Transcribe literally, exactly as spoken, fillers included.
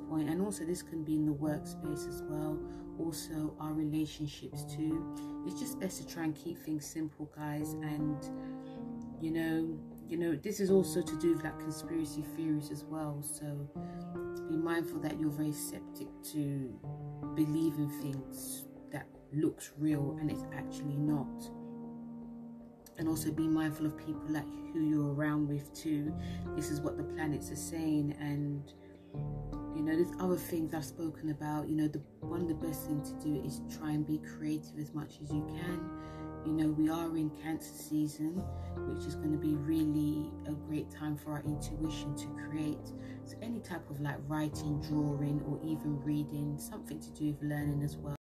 point, and also this can be in the workspace as well, also our relationships too. It's just best to try and keep things simple, guys. And you know you know this is also to do with like conspiracy theories as well, so be mindful that you're very skeptic to believe in things that looks real and it's actually not. And also be mindful of people like who you're around with too. This is what the planets are saying. And you know, there's other things I've spoken about. You know, the one of the best things to do is try and be creative as much as you can. You know, we are in Cancer season, which is going to be really a great time for our intuition to create. So any type of like writing, drawing, or even reading, something to do with learning as well.